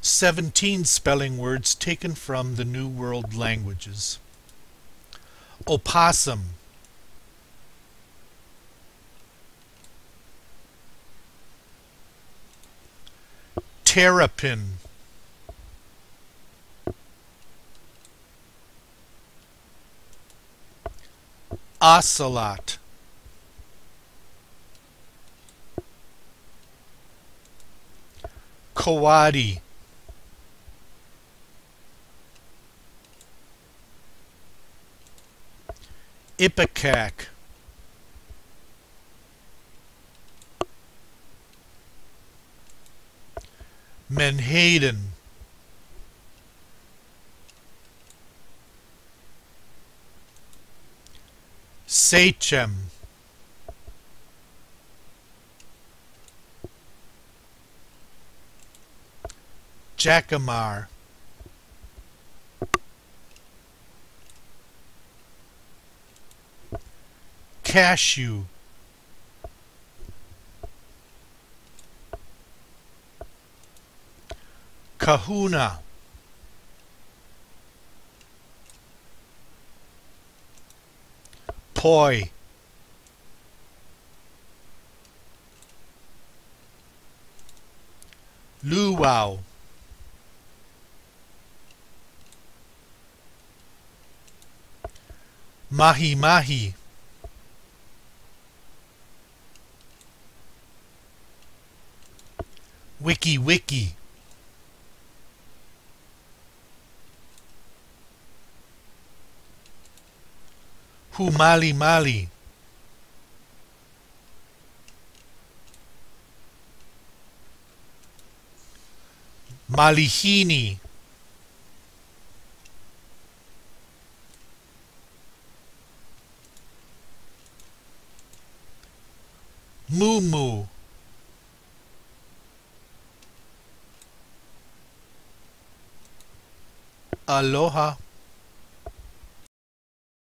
17 spelling words taken from the New World Languages. Opossum, terrapin, ocelot, coati, ipecac, menhaden, sachem, jacamar, cashew, kahuna, poi, luau, mahi-mahi, wiki-wiki, humali-mali, malihini, mumu, aloha.